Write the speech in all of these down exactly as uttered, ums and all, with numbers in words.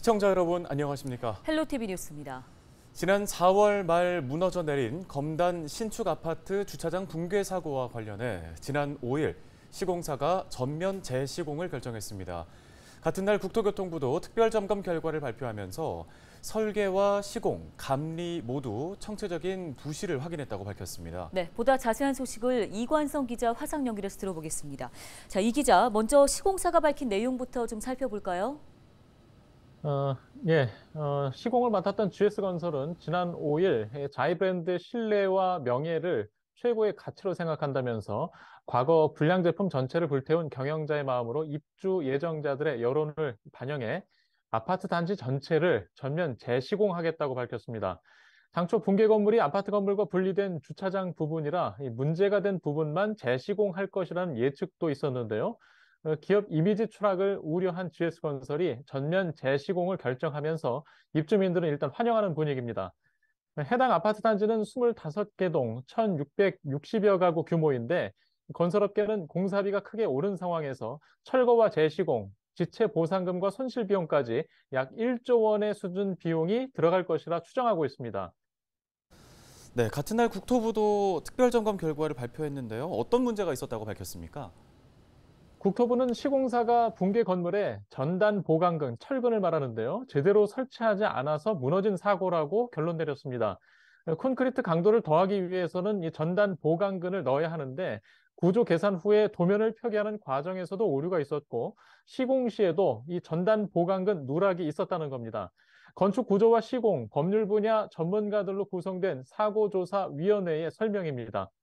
시청자 여러분 안녕하십니까? 헬로티비 뉴스입니다. 지난 사월 말 무너져 내린 검단 신축 아파트 주차장 붕괴 사고와 관련해 지난 오일 시공사가 전면 재시공을 결정했습니다. 같은 날 국토교통부도 특별점검 결과를 발표하면서 설계와 시공, 감리 모두 청체적인 부실을 확인했다고 밝혔습니다. 네, 보다 자세한 소식을 이관성 기자 화상 연결해서 들어보겠습니다. 자, 이 기자, 먼저 시공사가 밝힌 내용부터 좀 살펴볼까요? 어, 예, 어, 시공을 맡았던 지에스건설은 지난 오일 자이 브랜드의 신뢰와 명예를 최고의 가치로 생각한다면서 과거 불량 제품 전체를 불태운 경영자의 마음으로 입주 예정자들의 여론을 반영해 아파트 단지 전체를 전면 재시공하겠다고 밝혔습니다. 당초 붕괴 건물이 아파트 건물과 분리된 주차장 부분이라 문제가 된 부분만 재시공할 것이라는 예측도 있었는데요. 기업 이미지 추락을 우려한 지에스건설이 전면 재시공을 결정하면서 입주민들은 일단 환영하는 분위기입니다. 해당 아파트 단지는 이십오 개 동 천육백육십여 가구 규모인데 건설업계는 공사비가 크게 오른 상황에서 철거와 재시공, 지체 보상금과 손실 비용까지 약 일조 원의 수준 비용이 들어갈 것이라 추정하고 있습니다. 네, 같은 날 국토부도 특별점검 결과를 발표했는데요. 어떤 문제가 있었다고 밝혔습니까? 국토부는 시공사가 붕괴 건물에 전단 보강근, 철근을 말하는데요. 제대로 설치하지 않아서 무너진 사고라고 결론 내렸습니다. 콘크리트 강도를 더하기 위해서는 이 전단 보강근을 넣어야 하는데 구조 계산 후에 도면을 표기하는 과정에서도 오류가 있었고 시공 시에도 이 전단 보강근 누락이 있었다는 겁니다. 건축 구조와 시공, 법률 분야 전문가들로 구성된 사고조사위원회의 설명입니다.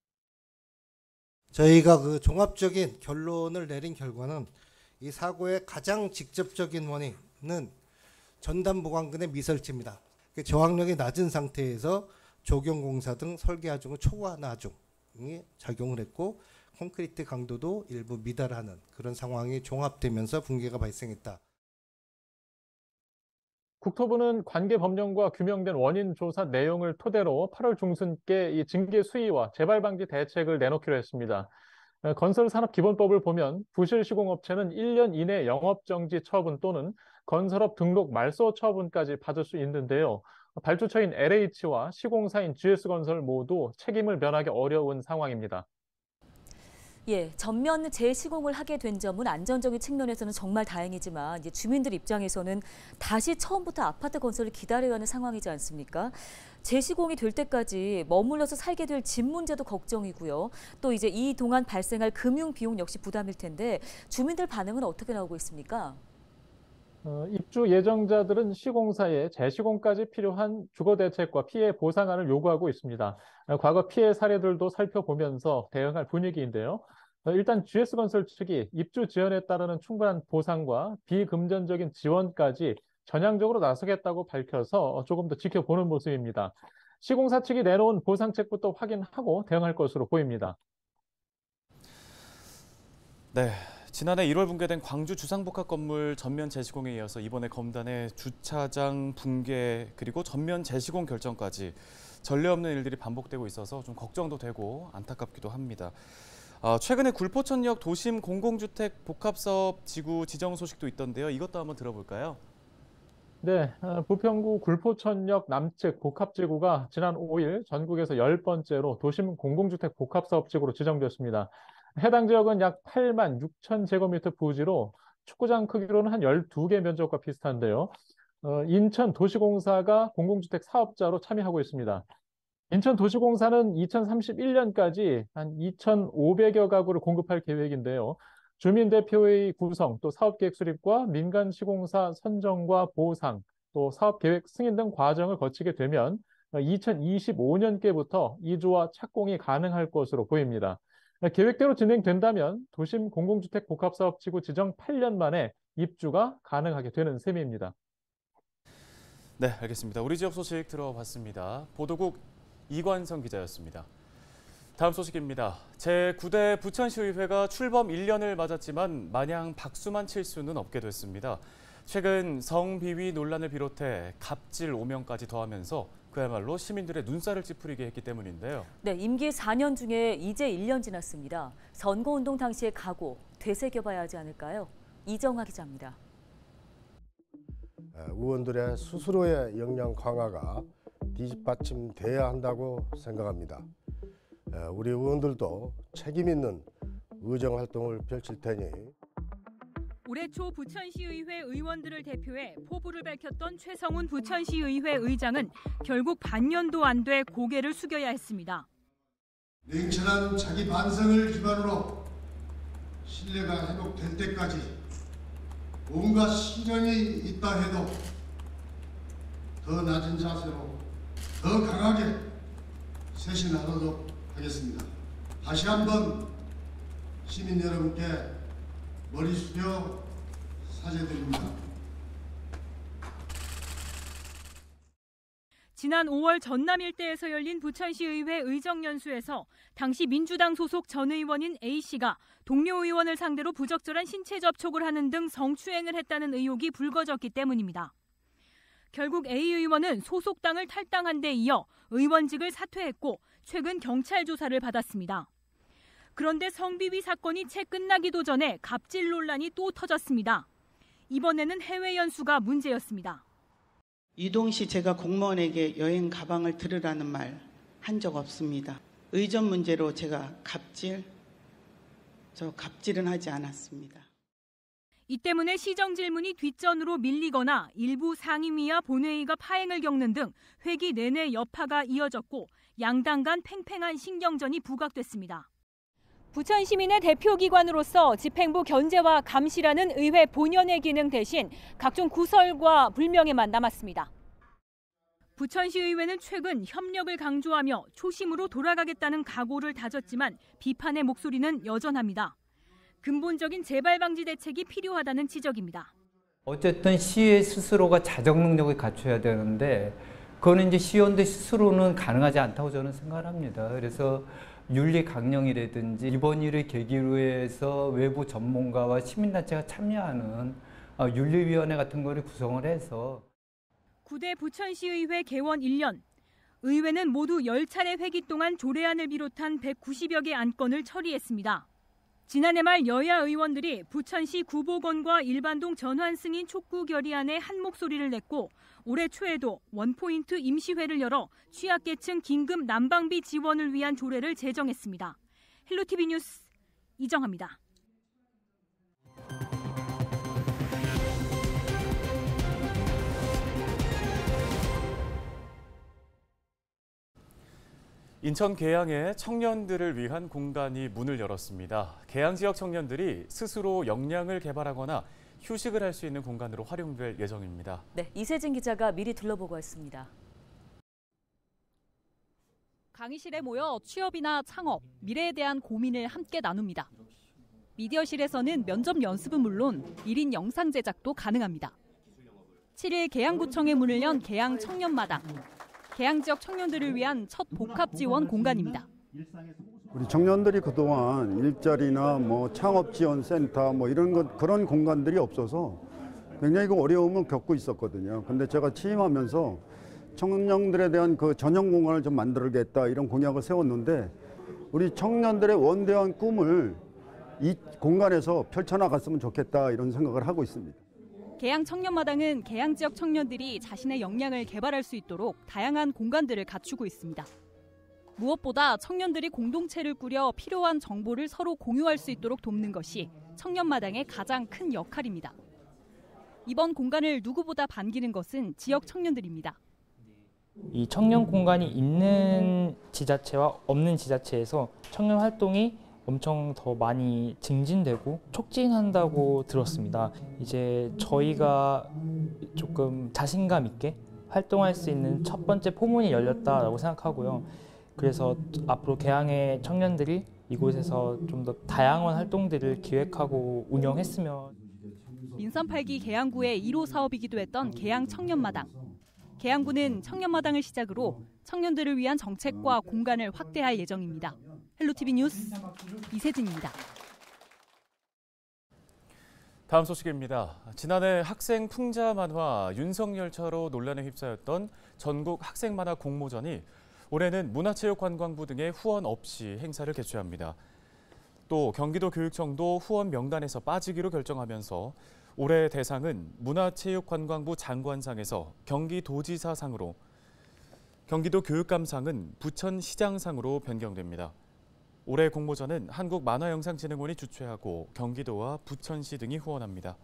저희가 그 종합적인 결론을 내린 결과는 이 사고의 가장 직접적인 원인은 전단 보강근의 미설치입니다. 저항력이 낮은 상태에서 조경공사 등 설계 하중은 초과 하중이 작용을 했고 콘크리트 강도도 일부 미달하는 그런 상황이 종합되면서 붕괴가 발생했다. 국토부는 관계 법령과 규명된 원인 조사 내용을 토대로 팔월 중순께 이 징계 수위와 재발 방지 대책을 내놓기로 했습니다. 건설산업기본법을 보면 부실 시공업체는 일 년 이내 영업정지 처분 또는 건설업 등록 말소 처분까지 받을 수 있는데요. 발주처인 엘에이치와 시공사인 지에스건설 모두 책임을 면하기 어려운 상황입니다. 예, 전면 재시공을 하게 된 점은 안전적인 측면에서는 정말 다행이지만 이제 주민들 입장에서는 다시 처음부터 아파트 건설을 기다려야 하는 상황이지 않습니까? 재시공이 될 때까지 머물러서 살게 될 집 문제도 걱정이고요. 또 이제 이 동안 발생할 금융 비용 역시 부담일 텐데 주민들 반응은 어떻게 나오고 있습니까? 어, 입주 예정자들은 시공사에 재시공까지 필요한 주거대책과 피해 보상안을 요구하고 있습니다. 어, 과거 피해 사례들도 살펴보면서 대응할 분위기인데요. 어, 일단 지에스건설 측이 입주 지연에 따르는 충분한 보상과 비금전적인 지원까지 전향적으로 나서겠다고 밝혀서 조금 더 지켜보는 모습입니다. 시공사 측이 내놓은 보상책부터 확인하고 대응할 것으로 보입니다. 네. 지난해 일월 붕괴된 광주 주상복합 건물 전면 재시공에 이어서 이번에 검단의 주차장 붕괴 그리고 전면 재시공 결정까지 전례 없는 일들이 반복되고 있어서 좀 걱정도 되고 안타깝기도 합니다. 아, 최근에 굴포천역 도심 공공주택 복합사업 지구 지정 소식도 있던데요. 이것도 한번 들어볼까요? 네, 부평구 굴포천역 남측 복합지구가 지난 오일 전국에서 열 번째로 도심 공공주택 복합사업지구로 지정됐습니다. 해당 지역은 약 팔만 육천 제곱미터 부지로 축구장 크기로는 한 열두 개 면적과 비슷한데요. 어, 인천도시공사가 공공주택 사업자로 참여하고 있습니다. 인천도시공사는 이천삼십일 년까지 한 이천오백여 가구를 공급할 계획인데요. 주민대표회의 구성, 또 사업계획 수립과 민간시공사 선정과 보상, 또 사업계획 승인 등 과정을 거치게 되면 이천이십오 년께부터 이주와 착공이 가능할 것으로 보입니다. 계획대로 진행된다면 도심 공공주택 복합사업지구 지정 팔 년 만에 입주가 가능하게 되는 셈입니다. 네, 알겠습니다. 우리 지역 소식 들어봤습니다. 보도국 이관성 기자였습니다. 다음 소식입니다. 제구 대 부천시의회가 출범 일 년을 맞았지만 마냥 박수만 칠 수는 없게 됐습니다. 최근 성비위 논란을 비롯해 갑질 오명까지 더하면서 그야말로 시민들의 눈살을 찌푸리게 했기 때문인데요. 네, 임기 사 년 중에 이제 일 년 지났습니다. 선거운동 당시의 각오 되새겨봐야 하지 않을까요? 이정화 기자입니다. 의원들의 스스로의 역량 강화가 뒷받침돼야 한다고 생각합니다. 우리 의원들도 책임 있는 의정 활동을 펼칠 테니 올해 초 부천시의회 의원들을 대표해 포부를 밝혔던 최성훈 부천시의회 의장은 결국 반년도 안 돼 고개를 숙여야 했습니다. 냉철한 자기 반성을 기반으로 신뢰가 회복될 때까지 온갖 시련이 있다 해도 더 낮은 자세로 더 강하게 쇄신하도록 하겠습니다. 다시 한번 시민 여러분께 머리 숙여 사죄드립니다. 지난 오월 전남 일대에서 열린 부천시의회 의정연수에서 당시 민주당 소속 전 의원인 A씨가 동료 의원을 상대로 부적절한 신체 접촉을 하는 등 성추행을 했다는 의혹이 불거졌기 때문입니다. 결국 A 의원은 소속 당을 탈당한 데 이어 의원직을 사퇴했고 최근 경찰 조사를 받았습니다. 그런데 성비위 사건이 채 끝나기도 전에 갑질 논란이 또 터졌습니다. 이번에는 해외 연수가 문제였습니다. 이동 시 제가 공무원에게 여행 가방을 들으라는 말 한 적 없습니다. 의전 문제로 제가 갑질, 저 갑질은 하지 않았습니다. 이 때문에 시정 질문이 뒷전으로 밀리거나 일부 상임위와 본회의가 파행을 겪는 등 회기 내내 여파가 이어졌고 양당 간 팽팽한 신경전이 부각됐습니다. 부천 시민의 대표기관으로서 집행부 견제와 감시라는 의회 본연의 기능 대신 각종 구설과 불명예만 남았습니다. 부천시의회는 최근 협력을 강조하며 초심으로 돌아가겠다는 각오를 다졌지만 비판의 목소리는 여전합니다. 근본적인 재발 방지 대책이 필요하다는 지적입니다. 어쨌든 시의 스스로가 자정 능력을 갖춰야 되는데 그거는 이제 시의원들 스스로는 가능하지 않다고 저는 생각합니다. 그래서 윤리 강령이라든지 이번 일을 계기로 해서 외부 전문가와 시민단체가 참여하는 윤리위원회 같은 거를 구성을 해서 구 대 부천시의회 개원 일 년, 의회는 모두 열 차례 회기 동안 조례안을 비롯한 백구십여 개 안건을 처리했습니다. 지난해 말 여야 의원들이 부천시 구복원과 일반동 전환 승인 촉구 결의안에 한 목소리를 냈고 올해 초에도 원포인트 임시회를 열어 취약계층 긴급 난방비 지원을 위한 조례를 제정했습니다. 헬로티비 뉴스 이정아입니다. 인천 계양에 청년들을 위한 공간이 문을 열었습니다. 계양 지역 청년들이 스스로 역량을 개발하거나 휴식을 할 수 있는 공간으로 활용될 예정입니다. 네, 이세진 기자가 미리 둘러보고 왔습니다. 강의실에 모여 취업이나 창업, 미래에 대한 고민을 함께 나눕니다. 미디어실에서는 면접 연습은 물론 일 인 영상 제작도 가능합니다. 칠 일 계양구청에 문을 연 계양 청년마당. 계양 지역 청년들을 위한 첫 복합 지원 공간입니다. 우리 청년들이 그동안 일자리나 뭐 창업 지원 센터 뭐 이런 것 그런 공간들이 없어서 굉장히 그 어려움을 겪고 있었거든요. 근데 제가 취임하면서 청년들에 대한 그 전용 공간을 좀 만들겠다 이런 공약을 세웠는데 우리 청년들의 원대한 꿈을 이 공간에서 펼쳐나갔으면 좋겠다 이런 생각을 하고 있습니다. 계양 청년마당은 계양 지역 청년들이 자신의 역량을 개발할 수 있도록 다양한 공간들을 갖추고 있습니다. 무엇보다 청년들이 공동체를 꾸려 필요한 정보를 서로 공유할 수 있도록 돕는 것이 청년마당의 가장 큰 역할입니다. 이번 공간을 누구보다 반기는 것은 지역 청년들입니다. 이 청년 공간이 있는 지자체와 없는 지자체에서 청년 활동이 엄청 더 많이 증진되고 촉진한다고 들었습니다. 이제 저희가 조금 자신감 있게 활동할 수 있는 첫 번째 포문이 열렸다라고 생각하고요. 그래서 앞으로 계양의 청년들이 이곳에서 좀 더 다양한 활동들을 기획하고 운영했으면. 민선 팔 기 계양구의 일 호 사업이기도 했던 계양 청년마당. 계양구는 청년마당을 시작으로 청년들을 위한 정책과 공간을 확대할 예정입니다. 헬로티비 뉴스 이세진입니다. 다음 소식입니다. 지난해 학생 풍자 만화 윤석열차로 논란에 휩싸였던 전국 학생 만화 공모전이 올해는 문화체육관광부 등의 후원 없이 행사를 개최합니다. 또 경기도 교육청도 후원 명단에서 빠지기로 결정하면서 올해 대상은 문화체육관광부 장관상에서 경기도지사상으로, 경기도 교육감상은 부천시장상으로 변경됩니다. 올해 공모전은 한국만화영상진흥원이 주최하고 경기도와 부천시 등이 후원합니다.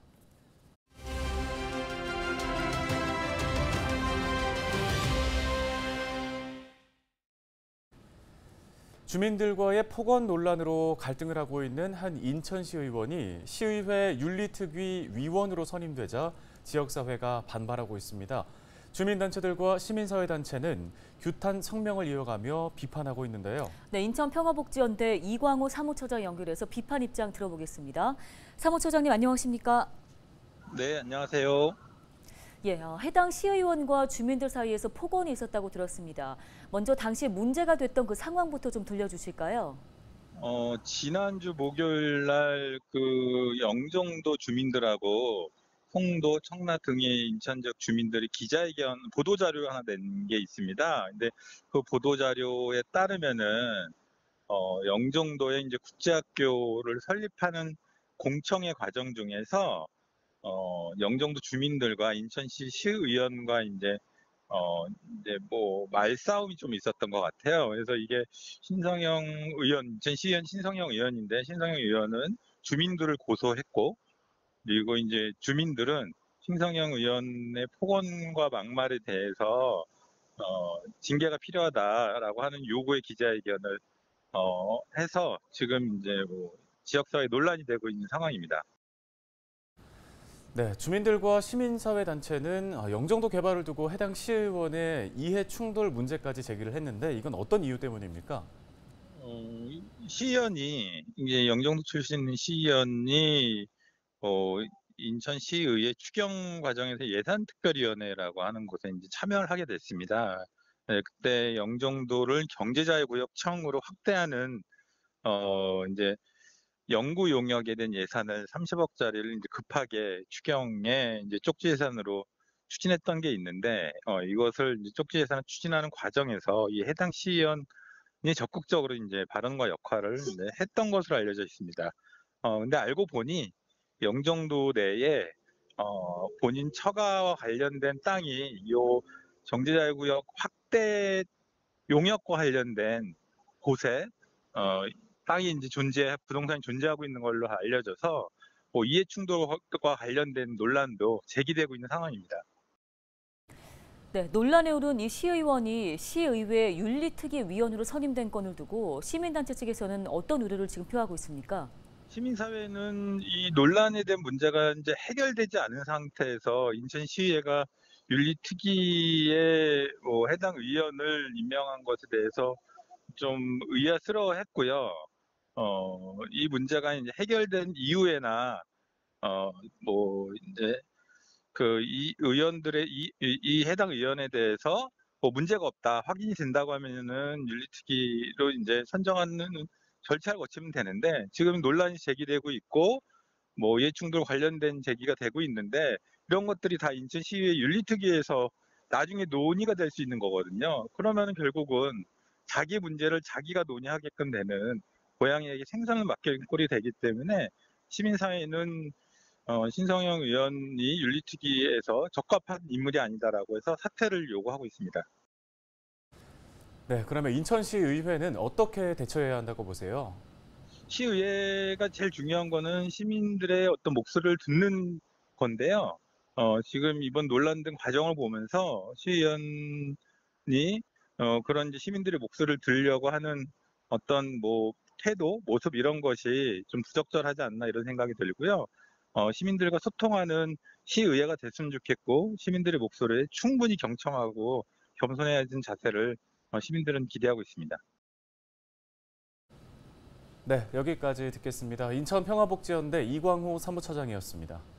주민들과의 폭언 논란으로 갈등을 하고 있는 한 인천시 의원이 시의회 윤리특위 위원으로 선임되자 지역사회가 반발하고 있습니다. 주민단체들과 시민사회단체는 규탄 성명을 이어가며 비판하고 있는데요. 네, 인천평화복지연대 이광호 사무처장 연결해서 비판 입장 들어보겠습니다. 사무처장님 안녕하십니까? 네, 안녕하세요. 예, 어, 해당 시의원과 주민들 사이에서 폭언이 있었다고 들었습니다. 먼저 당시 문제가 됐던 그 상황부터 좀 들려주실까요? 어, 지난주 목요일 날 그 영종도 주민들하고 홍도, 청라 등의 인천 지역 주민들이 기자회견 보도자료를 하나 낸 게 있습니다. 근데 그 보도자료에 따르면은 어, 영종도에 이제 국제학교를 설립하는 공청회 과정 중에서 어, 영종도 주민들과 인천시 시의원과 이제 어, 이제 뭐 말싸움이 좀 있었던 것 같아요. 그래서 이게 신성영 의원, 인천시의원 신성영 의원인데 신성영 의원은 주민들을 고소했고, 그리고 이제 주민들은 신성영 의원의 폭언과 막말에 대해서 어, 징계가 필요하다라고 하는 요구의 기자회견을 어, 해서 지금 이제 뭐 지역사회 논란이 되고 있는 상황입니다. 네, 주민들과 시민사회단체는 영종도 개발을 두고 해당 시의원의 이해 충돌 문제까지 제기를 했는데 이건 어떤 이유 때문입니까? 어, 시의원이 이제 영종도 출신 시의원이 어, 인천시의회 추경 과정에서 예산특별위원회라고 하는 곳에 이제 참여를 하게 됐습니다. 네, 그때 영종도를 경제자유구역청으로 확대하는 어, 이제 연구 용역에 대한 예산을 삼십억짜리를 이제 급하게 추경에 이제 쪽지 예산으로 추진했던 게 있는데, 어, 이것을 이제 쪽지 예산을 추진하는 과정에서 이 해당 시의원이 적극적으로 이제 발언과 역할을 이제 했던 것으로 알려져 있습니다. 어, 근데 알고 보니 영종도 내에 어, 본인 처가와 관련된 땅이 요 경제자유구역 확대 용역과 관련된 곳에 어, 땅이 이제 존재, 부동산이 존재하고 있는 걸로 알려져서 뭐 이해 충돌과 관련된 논란도 제기되고 있는 상황입니다. 네, 논란에 오른 이 시의원이 시의회 윤리특위 위원으로 선임된 건을 두고 시민단체 측에서는 어떤 우려를 지금 표하고 있습니까? 시민사회는 이 논란에 대한 문제가 이제 해결되지 않은 상태에서 인천시의회가 윤리특위에 뭐 해당 의원을 임명한 것에 대해서 좀 의아스러워했고요. 어, 이 문제가 이제 해결된 이후에나, 어, 뭐, 이제, 그, 이 의원들의, 이, 이, 이 해당 의원에 대해서 뭐 문제가 없다, 확인이 된다고 하면은 윤리특위로 이제 선정하는 절차를 거치면 되는데, 지금 논란이 제기되고 있고, 뭐, 이해충돌 관련된 제기가 되고 있는데, 이런 것들이 다 인천시의회 윤리특위에서 나중에 논의가 될 수 있는 거거든요. 그러면은 결국은 자기 문제를 자기가 논의하게끔 되는 고양이에게 생선을 맡길 꼴이 되기 때문에 시민사회는 어, 신성영 의원이 윤리특위에서 적합한 인물이 아니다라고 해서 사퇴를 요구하고 있습니다. 네, 그러면 인천시의회는 어떻게 대처해야 한다고 보세요? 시의회가 제일 중요한 거는 시민들의 어떤 목소리를 듣는 건데요. 어, 지금 이번 논란 등 과정을 보면서 시의원이 어, 그런 이제 시민들의 목소리를 들으려고 하는 어떤 뭐 태도, 모습 이런 것이 좀 부적절하지 않나 이런 생각이 들고요. 어, 시민들과 소통하는 시의회가 됐으면 좋겠고 시민들의 목소리에 충분히 경청하고 겸손해진 자세를 어, 시민들은 기대하고 있습니다. 네, 여기까지 듣겠습니다. 인천평화복지연대 이광호 사무처장이었습니다.